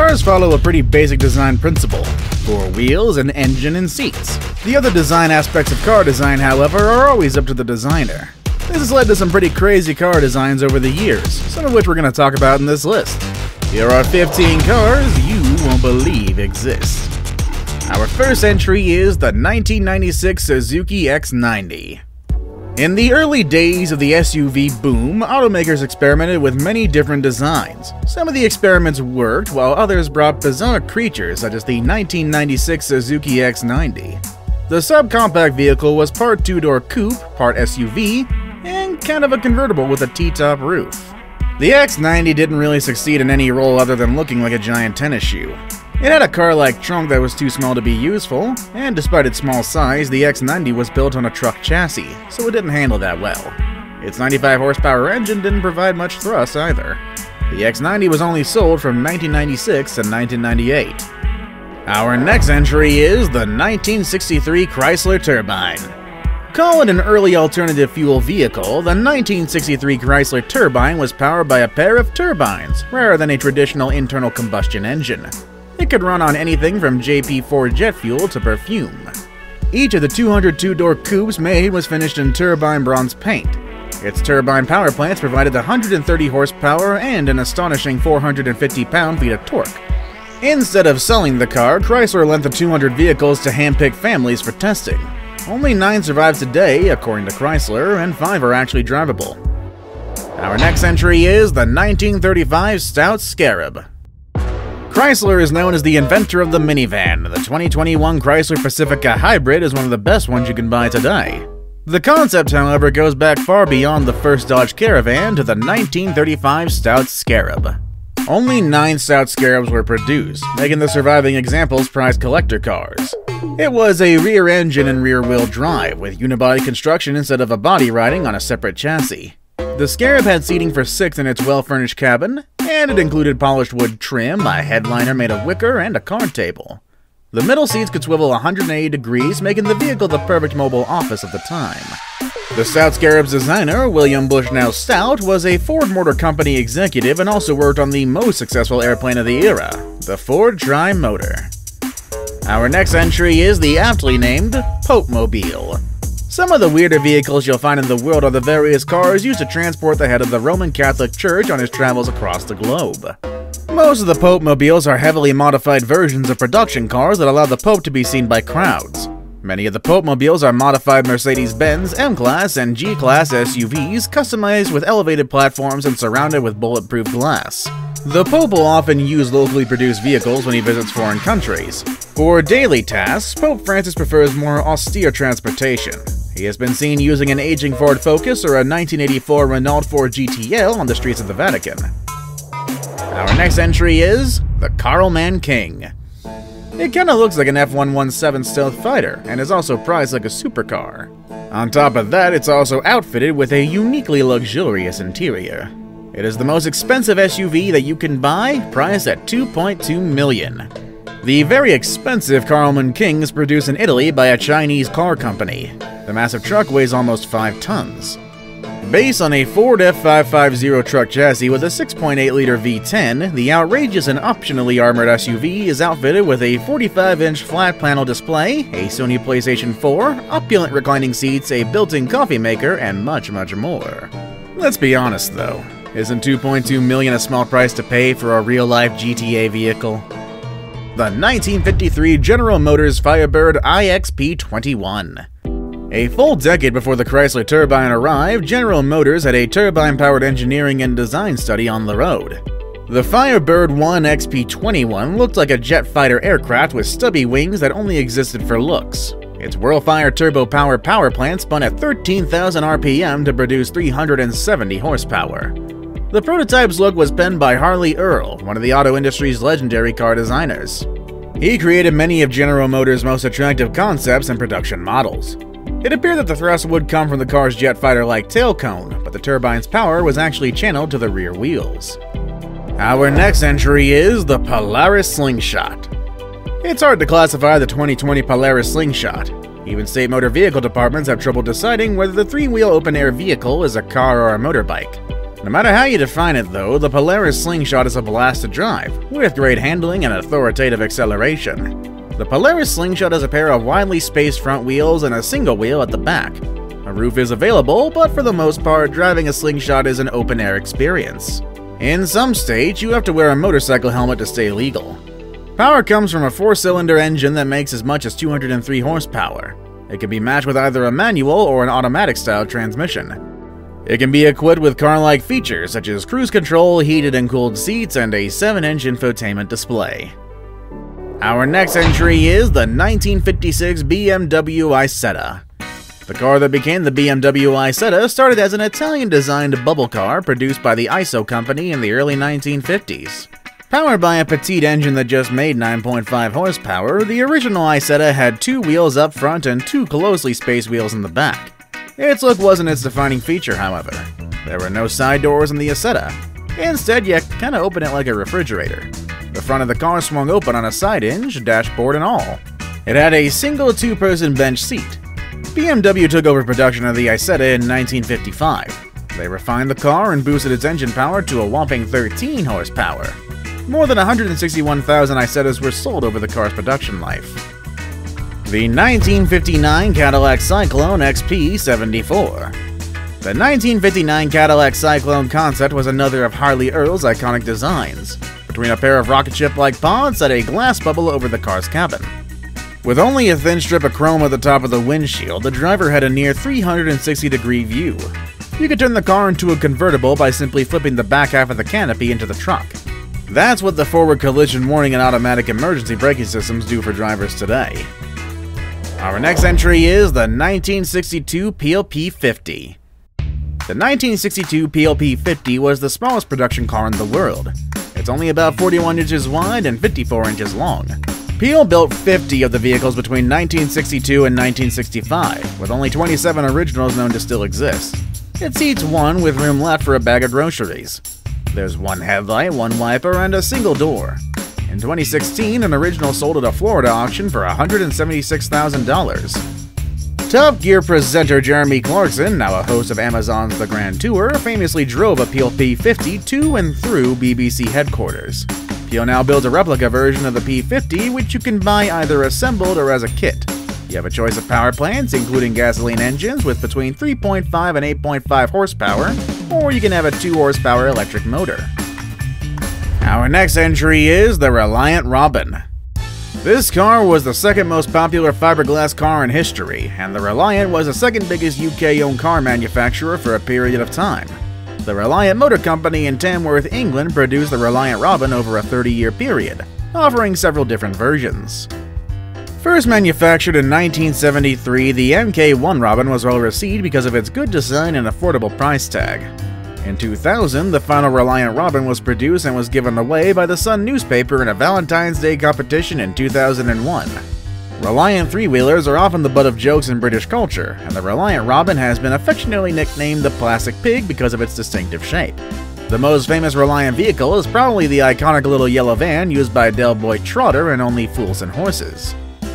Cars follow a pretty basic design principle: 4 wheels, an engine, and seats. The other design aspects of car design, however, are always up to the designer. This has led to some pretty crazy car designs over the years, some of which we're going to talk about in this list. Here are 15 cars you won't believe exist. Our first entry is the 1996 Suzuki X-90. In the early days of the SUV boom, automakers experimented with many different designs. Some of the experiments worked, while others brought bizarre creatures such as the 1996 Suzuki X-90. The subcompact vehicle was part two-door coupe, part SUV, and kind of a convertible with a T-top roof. The X-90 didn't really succeed in any role other than looking like a giant tennis shoe. It had a car-like trunk that was too small to be useful, and despite its small size, the X-90 was built on a truck chassis, so it didn't handle that well. Its 95 horsepower engine didn't provide much thrust either. The X-90 was only sold from 1996 to 1998. Our next entry is the 1963 Chrysler Turbine. Call it an early alternative fuel vehicle, the 1963 Chrysler Turbine was powered by a pair of turbines, rather than a traditional internal combustion engine. It could run on anything from JP4 jet fuel to perfume. Each of the 202-door coupes made was finished in turbine bronze paint. Its turbine power plants provided 130 horsepower and an astonishing 450 pound-feet of torque. Instead of selling the car, Chrysler lent the 200 vehicles to hand-picked families for testing. Only 9 survive today, according to Chrysler, and 5 are actually drivable. Our next entry is the 1935 Stout Scarab. Chrysler is known as the inventor of the minivan. The 2021 Chrysler Pacifica Hybrid is one of the best ones you can buy today. The concept, however, goes back far beyond the first Dodge Caravan to the 1935 Stout Scarab. Only 9 Stout Scarabs were produced, making the surviving examples prized collector cars. It was a rear engine and rear-wheel drive, with unibody construction instead of a body riding on a separate chassis. The Scarab had seating for 6 in its well-furnished cabin, and it included polished wood trim, a headliner made of wicker, and a card table. The middle seats could swivel 180 degrees, making the vehicle the perfect mobile office of the time. The Stout Scarab's designer, William Bushnell Stout, was a Ford Motor Company executive and also worked on the most successful airplane of the era, the Ford Tri-Motor. Our next entry is the aptly named Pope-Mobile. Some of the weirder vehicles you'll find in the world are the various cars used to transport the head of the Roman Catholic Church on his travels across the globe. Most of the Pope-Mobiles are heavily modified versions of production cars that allow the Pope to be seen by crowds. Many of the Pope-Mobiles are modified Mercedes-Benz M-Class and G-Class SUVs, customized with elevated platforms and surrounded with bulletproof glass. The Pope will often use locally produced vehicles when he visits foreign countries. For daily tasks, Pope Francis prefers more austere transportation. He has been seen using an aging Ford Focus or a 1984 Renault 4 GTL on the streets of the Vatican. Our next entry is the Carlman King. It kinda looks like an F-117 stealth fighter, and is also priced like a supercar. On top of that, it's also outfitted with a uniquely luxurious interior. It is the most expensive SUV that you can buy, priced at $2.2 million. The very expensive Carlman King is produced in Italy by a Chinese car company. The massive truck weighs almost 5 tons. Based on a Ford F550 truck chassis with a 6.8-liter V10, the outrageous and optionally armored SUV is outfitted with a 45-inch flat-panel display, a Sony PlayStation 4, opulent reclining seats, a built-in coffee maker, and much, much more. Let's be honest, though. Isn't $2.2 million a small price to pay for a real-life GTA vehicle? The 1953 General Motors Firebird iXP21. A full decade before the Chrysler Turbine arrived, General Motors had a turbine-powered engineering and design study on the road. The Firebird 1 XP21 looked like a jet fighter aircraft with stubby wings that only existed for looks. Its Whirlfire turbo-powered power plant spun at 13,000 RPM to produce 370 horsepower. The prototype's look was penned by Harley Earl, one of the auto industry's legendary car designers. He created many of General Motors' most attractive concepts and production models. It appeared that the thrust would come from the car's jet fighter-like tail cone, but the turbine's power was actually channeled to the rear wheels. Our next entry is the Polaris Slingshot. It's hard to classify the 2020 Polaris Slingshot. Even state motor vehicle departments have trouble deciding whether the 3-wheel open-air vehicle is a car or a motorbike. No matter how you define it though, the Polaris Slingshot is a blast to drive, with great handling and authoritative acceleration. The Polaris Slingshot has a pair of widely spaced front wheels and a single wheel at the back. A roof is available, but for the most part, driving a Slingshot is an open-air experience. In some states, you have to wear a motorcycle helmet to stay legal. Power comes from a 4-cylinder engine that makes as much as 203 horsepower. It can be matched with either a manual or an automatic-style transmission. It can be equipped with car-like features such as cruise control, heated and cooled seats, and a 7-inch infotainment display. Our next entry is the 1956 BMW Isetta. The car that became the BMW Isetta started as an Italian-designed bubble car produced by the ISO company in the early 1950s. Powered by a petite engine that just made 9.5 horsepower, the original Isetta had 2 wheels up front and 2 closely spaced wheels in the back. Its look wasn't its defining feature, however. There were no side doors in the Isetta. Instead, you kinda open it like a refrigerator. The front of the car swung open on a side hinge, dashboard and all. It had a single 2-person bench seat. BMW took over production of the Isetta in 1955. They refined the car and boosted its engine power to a whopping 13 horsepower. More than 161,000 Isettas were sold over the car's production life. The 1959 Cadillac Cyclone XP74. The 1959 Cadillac Cyclone concept was another of Harley Earl's iconic designs. Between a pair of rocket ship-like pods sat a glass bubble over the car's cabin. With only a thin strip of chrome at the top of the windshield, the driver had a near 360-degree view. You could turn the car into a convertible by simply flipping the back half of the canopy into the trunk. That's what the forward collision warning and automatic emergency braking systems do for drivers today. Our next entry is the 1962 PLP-50. The 1962 PLP-50 was the smallest production car in the world. It's only about 41 inches wide and 54 inches long. Peel built 50 of the vehicles between 1962 and 1965, with only 27 originals known to still exist. It seats 1 with room left for a bag of groceries. There's 1 headlight, 1 wiper, and a single door. In 2016, an original sold at a Florida auction for $176,000. Top Gear presenter Jeremy Clarkson, now a host of Amazon's The Grand Tour, famously drove a PLP-50 to and through BBC headquarters. Peel now builds a replica version of the P50, which you can buy either assembled or as a kit. You have a choice of power plants, including gasoline engines with between 3.5 and 8.5 horsepower, or you can have a 2-horsepower electric motor. Our next entry is the Reliant Robin. This car was the second most popular fiberglass car in history, and the Reliant was the second biggest UK-owned car manufacturer for a period of time. The Reliant Motor Company in Tamworth, England produced the Reliant Robin over a 30-year period, offering several different versions. First manufactured in 1973, the MK1 Robin was well received because of its good design and affordable price tag. In 2000, the final Reliant Robin was produced and was given away by the Sun newspaper in a Valentine's Day competition in 2001. Reliant three-wheelers are often the butt of jokes in British culture, and the Reliant Robin has been affectionately nicknamed the Plastic Pig because of its distinctive shape. The most famous Reliant vehicle is probably the iconic little yellow van used by Del Boy Trotter and Only Fools and Horses.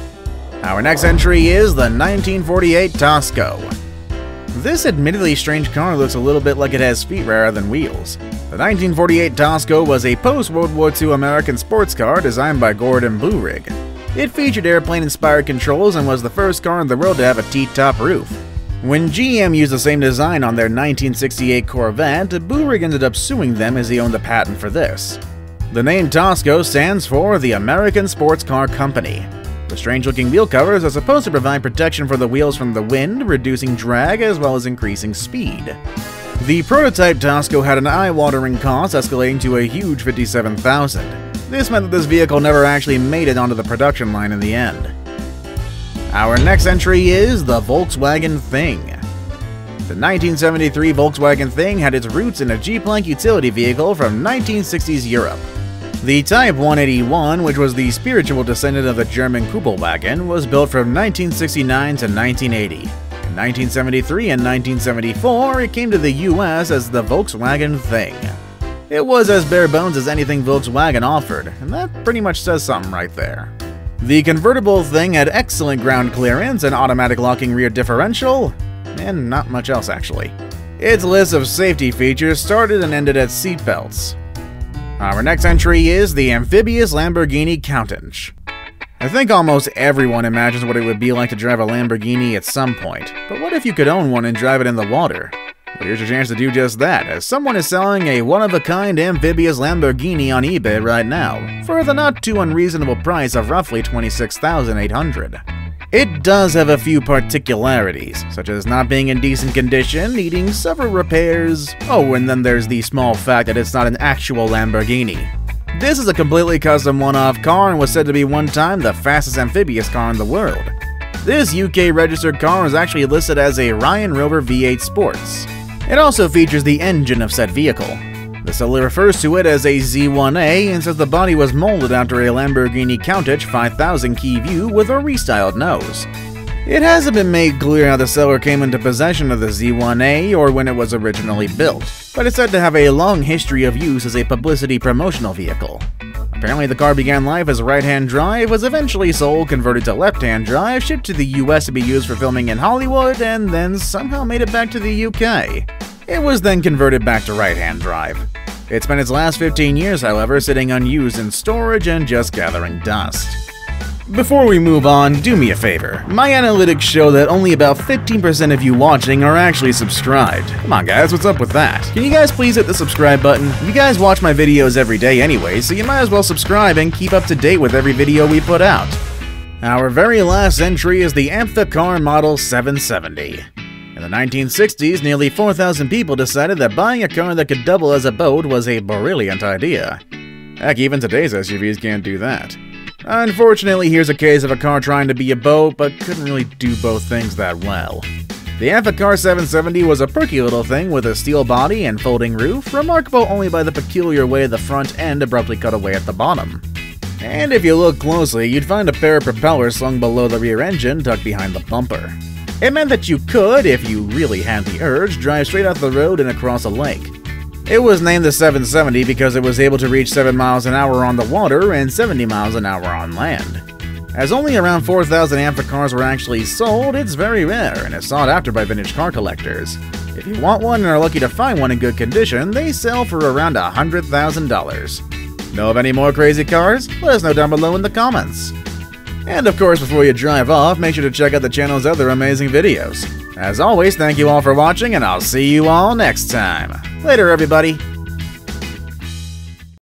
Our next entry is the 1948 Tosco. This admittedly strange car looks a little bit like it has feet rather than wheels. The 1948 Tosco was a post-World War II American sports car designed by Gordon Blue Rig. It featured airplane-inspired controls and was the first car in the world to have a T-top roof. When GM used the same design on their 1968 Corvette, Blue Rig ended up suing them as he owned the patent for this. The name Tosco stands for the American Sports Car Company. The strange-looking wheel covers are supposed to provide protection for the wheels from the wind, reducing drag as well as increasing speed. The prototype Tosco had an eye-watering cost, escalating to a huge $57,000. This meant that this vehicle never actually made it onto the production line in the end. Our next entry is the Volkswagen Thing. The 1973 Volkswagen Thing had its roots in a Jeep-like utility vehicle from 1960s Europe. The Type 181, which was the spiritual descendant of the German coupe wagon, was built from 1969 to 1980. In 1973 and 1974, it came to the US as the Volkswagen Thing. It was as bare bones as anything Volkswagen offered, and that pretty much says something right there. The convertible Thing had excellent ground clearance, an automatic locking rear differential, and not much else actually. Its list of safety features started and ended at seatbelts. Our next entry is the amphibious Lamborghini Countach. I think almost everyone imagines what it would be like to drive a Lamborghini at some point, but what if you could own one and drive it in the water? Well, here's your chance to do just that, as someone is selling a one-of-a-kind amphibious Lamborghini on eBay right now, for the not too unreasonable price of roughly $26,800. It does have a few particularities, such as not being in decent condition, needing several repairs. Oh, and then there's the small fact that it's not an actual Lamborghini. This is a completely custom one-off car and was said to be one time the fastest amphibious car in the world. This UK-registered car is actually listed as a Ryan Rover V8 Sports. It also features the engine of said vehicle. The seller refers to it as a Z1A and says the body was molded after a Lamborghini Countach 5000 key view with a restyled nose. It hasn't been made clear how the seller came into possession of the Z1A or when it was originally built, but it's said to have a long history of use as a publicity promotional vehicle. Apparently the car began life as right-hand drive, was eventually sold, converted to left-hand drive, shipped to the US to be used for filming in Hollywood, and then somehow made it back to the UK. It was then converted back to right-hand drive. It spent its last 15 years, however, sitting unused in storage and just gathering dust. Before we move on, do me a favor. My analytics show that only about 15% of you watching are actually subscribed. Come on guys, what's up with that? Can you guys please hit the subscribe button? You guys watch my videos every day anyway, so you might as well subscribe and keep up to date with every video we put out. Our very last entry is the Amphicar Model 770. In the 1960s, nearly 4,000 people decided that buying a car that could double as a boat was a brilliant idea. Heck, even today's SUVs can't do that. Unfortunately, here's a case of a car trying to be a boat, but couldn't really do both things that well. The Amphicar 770 was a perky little thing with a steel body and folding roof, remarkable only by the peculiar way the front end abruptly cut away at the bottom. And if you look closely, you'd find a pair of propellers slung below the rear engine tucked behind the bumper. It meant that you could, if you really had the urge, drive straight off the road and across a lake. It was named the 770 because it was able to reach 7 miles an hour on the water and 70 miles an hour on land. As only around 4,000 Amphicars were actually sold, it's very rare and is sought after by vintage car collectors. If you want one and are lucky to find one in good condition, they sell for around $100,000. Know of any more crazy cars? Let us know down below in the comments. And of course, before you drive off, make sure to check out the channel's other amazing videos. As always, thank you all for watching, and I'll see you all next time. Later, everybody!